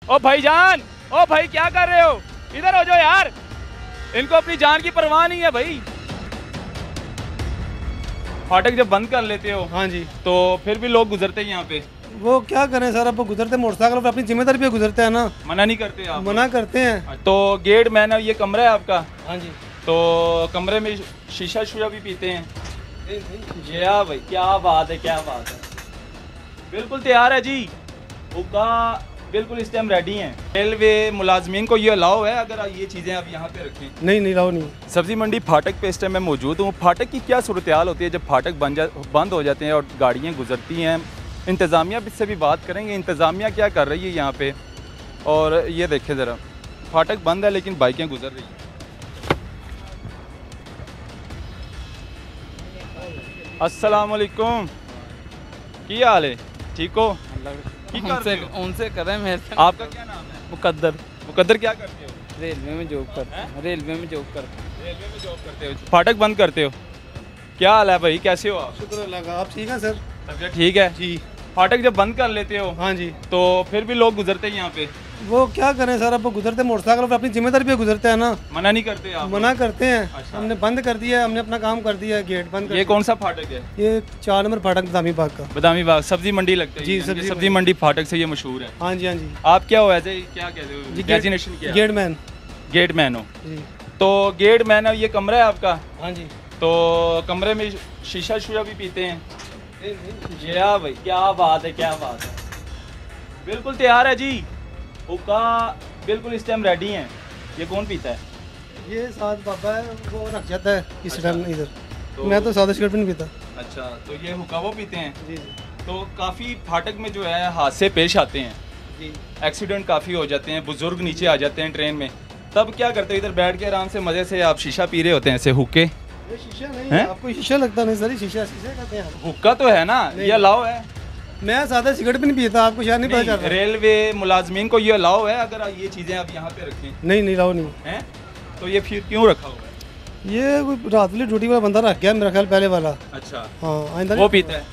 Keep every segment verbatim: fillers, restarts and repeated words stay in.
ओ भाईजान, ओ भाई क्या कर रहे हो? इधर हो जाओ यार, इनको अपनी जान की परवाह नहीं है भाई। फाटक जब बंद कर लेते हो हाँ जी, तो फिर भी लोग गुजरते हैं यहाँ पे, वो क्या करें सर, अब गुजरते मोटरसाइकिल पर अपनी जिम्मेदारी पे गुजरते हैं ना, मना नहीं करते आप? मना करते हैं। तो गेट मैन है, ये कमरा है आपका, हाँ जी, तो कमरे में शीशा शूशा भी पीते हैं? या भाई क्या बात है, क्या बात है। बिल्कुल तैयार है जी, हुक्का बिल्कुल इस टाइम रेडी हैं। रेलवे मुलाजमीन को ये अलाउ है अगर ये चीज़ें आप यहाँ पे रखें? नहीं नहीं लाओ नहीं। सब्जी मंडी फाटक पे इस टाइम मैं मौजूद हूँ। फाटक की क्या सूरत हाल होती है जब फाटक बंद जा बंद हो जाते हैं और गाड़ियाँ गुजरती हैं? इंतज़ामिया से भी बात करेंगे, इंतज़ामिया क्या कर रही है यहाँ पे। और ये देखें ज़रा, फाटक बंद है लेकिन बाइकें गुजर रही हैं। अस्सलाम वालेकुम, की हाल है? ठीक हो? उनसे उनसे करें मेरे से। आपका क्या नाम है? मुकद्दर। मुकद्दर क्या करते हो? रेलवे में जॉब करते हैं। रेलवे में जॉब करते हैं। रेलवे में जॉब करते हो, फाटक बंद करते हो। क्या हाल है भाई, कैसे हो आप? शुक्र अल्लाह का, आप ठीक हैं सर? तबीयत ठीक है जी। फाटक जब बंद कर लेते हो हाँ जी, तो फिर भी लोग गुजरते हैं यहाँ पे, वो क्या करें सर, अब गुजरते मोटरसाइकिल पर अपनी जिम्मेदारी पे गुजरते हैं ना, मना नहीं करते आप? मना करते हैं। अच्छा। हमने बंद कर दिया है, हमने अपना काम कर दिया है, गेट बंद कर ये कौन सा फाटक है? ये चार नंबर फाटक बदामी बाग का। बदामी बाग सब्जी मंडी लगता है? जी, यानी कि सब्जी सब्जी मंडी फाटक से ये मशहूर है। हाँ जी, हाँ जी। आप क्या हो ऐसे, क्या कहते हो, जी, डेजिग्नेशन क्या? Gate man. गेट मैन हो, जी। तो गेट मैन है, ये कमरा है आपका, हाँ जी, तो कमरे में शीशा शूशा भी पीते हैं? या भाई क्या बात है, क्या बात है। बिल्कुल तैयार है जी, हुक्का बिल्कुल इस टाइम रेडी हैं। ये कौन पीता है? ये साथ पापा है, वो रख जाता है इस अच्छा। टाइम इधर। तो, मैं तो सादा सिगरेट भी नहीं पीता। अच्छा, तो ये हुक्का वो पीते हैं? जी जी तो काफ़ी फाटक में जो है हादसे पेश आते हैं, जी। एक्सीडेंट काफ़ी हो जाते हैं, बुजुर्ग नीचे आ जाते हैं ट्रेन में, तब क्या करते हैं? इधर बैठ के आराम से मज़े से आप शीशा पी रहे होते हैं ऐसे हुक्के? ये शीशा नहीं हैं? है, आपको शीशा लगता नहीं सर, ये शीशा शीशा कहते हैं। हुक्का तो है ना, ये अलाउ है? मैं सादा सिगरेट भी नहीं पीता, आपको शायद नहीं पता चल रहा। रेलवे मुलाजमीन को ये अलाउ है अगर ये चीज़ें आप यहाँ पे रखें? नहीं नहीं लाओ नहीं। हैं? तो ये फिर क्यों रखा हुआ है? ये कोई रात वाली ड्यूटी वाला बंदा रख गया मेरा ख्याल, पहले वाला। अच्छा, हाँ, आइंदा वो पीता है,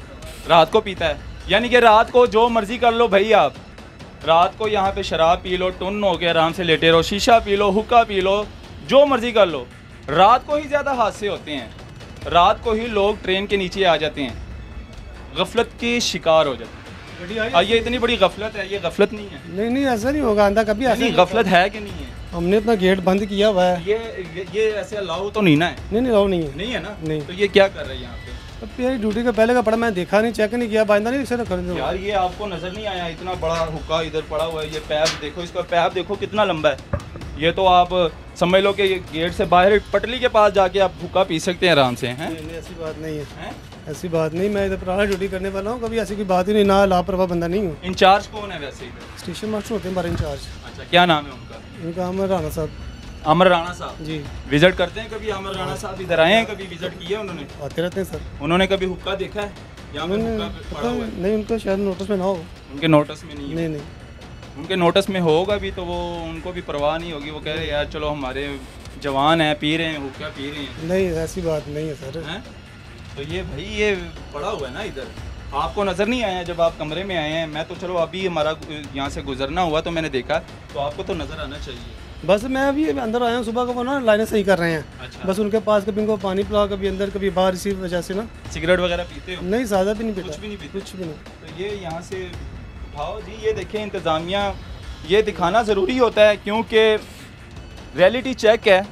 रात को पीता है, यानी कि रात को जो मर्जी कर लो भाई, आप रात को यहाँ पे शराब पी लो, टुन हो के आराम से लेटे रहो, शीशा पी लो, हुक्का पी लो, जो मर्जी कर लो। रात को ही ज़्यादा हादसे होते हैं, रात को ही लोग ट्रेन के नीचे आ जाते हैं, गफलत के शिकार हो जाते हैं। और ये इतनी बड़ी गफलत है, ये गफलत नहीं है? नहीं नहीं ऐसा नहीं होगा, आंदा कभी ऐसा नहीं, गफलत है कि नहीं है? हमने अपना गेट बंद किया हुआ है। ये ये, ये ऐसे अलाउ तो नहीं ना है? नहीं नहीं लाओ नहीं है। नहीं है ना? नहीं। तो ये क्या कर रहे हैं यहाँ पे? अब ये ड्यूटी का पहले का पड़ा, मैं देखा नहीं, चेक नहीं किया, बाइंदा नहीं इसे कर दूँ। यार ये आपको नजर नहीं आया इतना बड़ा हुक्का इधर पड़ा हुआ है? ये पैप देखो, इसका पैप देखो कितना लंबा है। ये तो आप समझ लो कि गेट से बाहर पटली के पास जाके आप हुक्का पी सकते हैं आराम से, हैं? नहीं नहीं ऐसी बात नहीं है, हैं? ऐसी बात नहीं। मैं इधर पुराना ड्यूटी करने वाला हूँ, कभी ऐसी कोई बात ही नहीं, ना लापरवाह बंदा नहीं हूँ। इंचार्ज कौन है वैसे इधर? स्टेशन मास्टर होते हैं हमारे इंचार्ज। अच्छा, क्या नाम है उनका? उनका हम राणा साहब। अमर राणा साहब जी। विजिट करते हैं कभी? अमर राणा साहब इधर आए हैं कभी, विजिट किया उन्होंने? आते रहते हैं सर। उन्होंने कभी हुक्का देखा है? यहाँ पे उन्होंने हुक्का पता पड़ा हुआ है? नहीं, उनको शायद नोटिस में ना हो। उनके नोटिस में नहीं है? नहीं नहीं उनके नोटिस में होगा भी तो वो उनको भी परवाह नहीं होगी, वो कह रहे यार चलो हमारे जवान हैं, पी रहे हैं हुक्का, पी रहे हैं। नहीं ऐसी बात नहीं है सर। हैं? तो ये भाई ये पड़ा हुआ है ना इधर, आपको नज़र नहीं आया जब आप कमरे में आए हैं? मैं तो चलो अभी हमारा यहाँ से गुजरना हुआ तो मैंने देखा, तो आपको तो नज़र आना चाहिए। बस मैं अभी अंदर आया हूँ, सुबह को वो ना लाइनें सही कर रहे हैं। अच्छा। बस उनके पास कभी उनको पानी पिला, कभी अंदर कभी बाहर, इसी वजह से ना। सिगरेट वगैरह पीते हो? नहीं सादा भी नहीं पीता। कुछ भी नहीं पीते? कुछ भी नहीं। तो ये यहाँ से उठाओ जी, ये देखें इंतज़ामिया, ये दिखाना ज़रूरी होता है क्योंकि रियलिटी चेक है।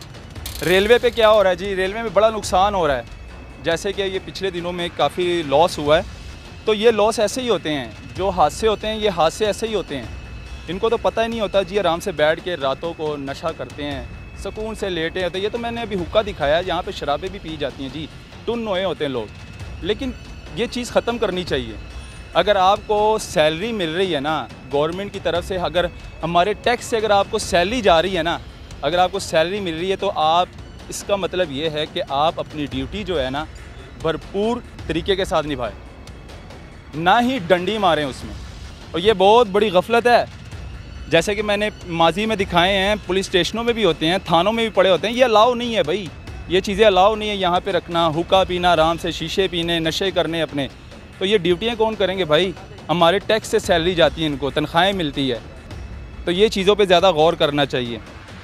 रेलवे पे क्या हो रहा है जी, रेलवे में बड़ा नुकसान हो रहा है, जैसे कि ये पिछले दिनों में काफ़ी लॉस हुआ है। तो ये लॉस ऐसे ही होते हैं, जो हादसे होते हैं ये हादसे ऐसे ही होते हैं, इनको तो पता ही नहीं होता जी। आराम से बैठ के रातों को नशा करते हैं, सुकून से लेटे होते हैं। ये तो मैंने अभी हुक्का दिखाया, यहाँ पे शराबें भी पी जाती हैं जी, टुन नोए होते हैं लोग। लेकिन ये चीज़ ख़त्म करनी चाहिए। अगर आपको सैलरी मिल रही है ना गवर्नमेंट की तरफ से, अगर हमारे टैक्स से अगर आपको सैलरी जा रही है ना, अगर आपको सैलरी मिल रही है तो आप, इसका मतलब ये है कि आप अपनी ड्यूटी जो है ना भरपूर तरीके के साथ निभाएं, ना ही डंडी मारें उसमें। और ये बहुत बड़ी गफलत है, जैसे कि मैंने माजी में दिखाए हैं, पुलिस स्टेशनों में भी होते हैं, थानों में भी पड़े होते हैं। ये अलाउ नहीं है भाई, ये चीज़ें अलाउ नहीं है यहाँ पे रखना, हुक्का पीना, आराम से शीशे पीने, नशे करने अपने। तो ये ड्यूटियाँ कौन करेंगे भाई? हमारे टैक्स से सैलरी जाती है, इनको तनख्वाहें मिलती है, तो ये चीज़ों पे ज़्यादा गौर करना चाहिए।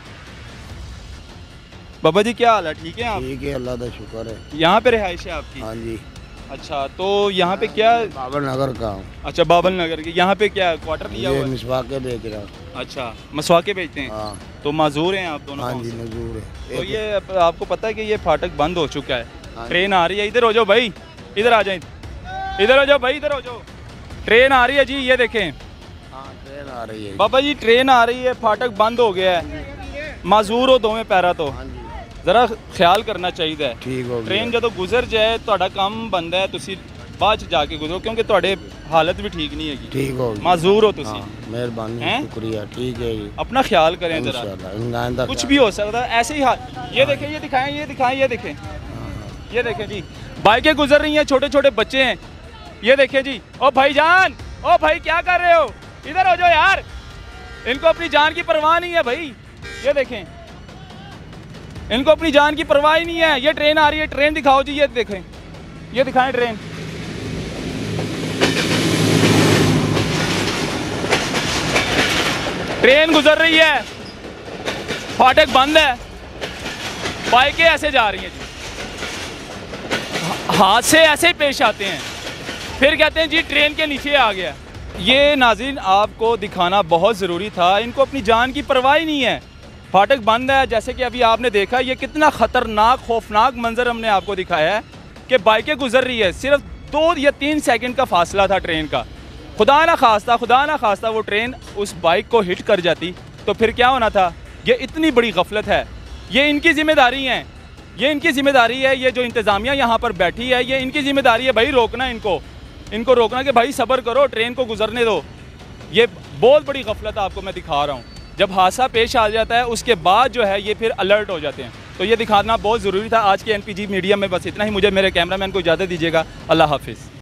बाबा जी क्या हाल है, ठीक है आप? ठीक है, अल्लाह का शुक्र है। यहाँ पे रिहाइश है आपकी? हाँ जी। अच्छा, तो यहाँ पे क्या? बाबर नगर का हूँ। अच्छा, बाबल नगर के। यहाँ पे क्या क्वार्टर लिया हुआ ये है? मिसवाके बेच रहा हूँ। अच्छा, मसवाके बेचते हैं। हाँ तो माजूर हैं आप दोनों? हाँ कौन जी, से? मजदूर है। तो एक- ये आप- आपको पता है कि ये फाटक बंद हो चुका है, हाँ। ट्रेन आ रही है। इधर हो जाओ भाई, इधर आ जाए, इधर हो जाओ भाई, इधर हो जाओ। ट्रेन आ रही है जी, ये देखें हाँ, ट्रेन आ रही है। बाबा जी, ट्रेन आ रही है, फाटक बंद हो गया है। माजूर हो दोवें पैरा तो हाँ जी, ज़रा ख्याल करना चाहिए। ठीक हो गया। ट्रेन ਜਦੋਂ ਗੁਜ਼ਰ ਜਾਏ ਤੁਹਾਡਾ ਕੰਮ ਬੰਦਾ ਹੈ, ਤੁਸੀਂ ਬਾਅਦ ਚ ਜਾ ਕੇ ਗੁਜ਼ਰੋ, ਕਿਉਂਕਿ ਤੁਹਾਡੇ ਹਾਲਤ भी ठीक नहीं हैगी। ठीक हो गया। माजूर हो तुसी। हाँ, मेहरबानी, हैं? शुक्रिया। ठीक है जी, अपना ख्याल करें ज़रा, इंशाल्लाह। आइंदा कुछ ख्याल- भी हो सकता है, ऐसे ही हाल। ये देखें, ये दिखाएं, ये दिखाएं, ये देखें, ये देखें जी, बाइकें गुजर रही हैं, छोटे छोटे बच्चे हैं, ये देखें जी। ओ भाईजान, ओ भाई क्या कर रहे हो, इधर हो जाओ यार, इनको अपनी जान की परवाह नहीं है भाई। ये देखें, इनको अपनी जान की परवाह ही नहीं है। ये ट्रेन आ रही है, ट्रेन दिखाओ जी, ये देखें, ये दिखाएं ट्रेन। ट्रेन गुजर रही है, फाटक बंद है, बाइकें ऐसे जा रही हैं जी। हादसे ऐसे ही पेश आते हैं, फिर कहते हैं जी ट्रेन के नीचे आ गया। ये नाज़रीन आपको दिखाना बहुत ज़रूरी था, इनको अपनी जान की परवाह ही नहीं है। फाटक बंद है, जैसे कि अभी आपने देखा, ये कितना ख़तरनाक खौफनाक मंजर हमने आपको दिखाया है कि बाइकें गुजर रही है, सिर्फ दो या तीन सेकंड का फासला था ट्रेन का। खुदा ना खास्ता, खुदा ना खास्ता वो ट्रेन उस बाइक को हिट कर जाती तो फिर क्या होना था। ये इतनी बड़ी गफलत है, ये इनकी जिम्मेदारी है, ये इनकी जिम्मेदारी है। ये जो इंतज़ामिया यहाँ पर बैठी है, ये इनकी जिम्मेदारी है भाई, रोकना इनको, इनको रोकना कि भाई सब्र करो, ट्रेन को गुजरने दो। ये बहुत बड़ी गफलत आपको मैं दिखा रहा हूँ। जब हादसा पेश आ जाता है उसके बाद जो है ये फिर अलर्ट हो जाते हैं। तो ये दिखाना बहुत ज़रूरी था। आज के एन पी जी मीडिया में बस इतना ही। मुझे मेरे कैमरामैन को इजाज़त दीजिएगा। अल्लाह हाफिज़।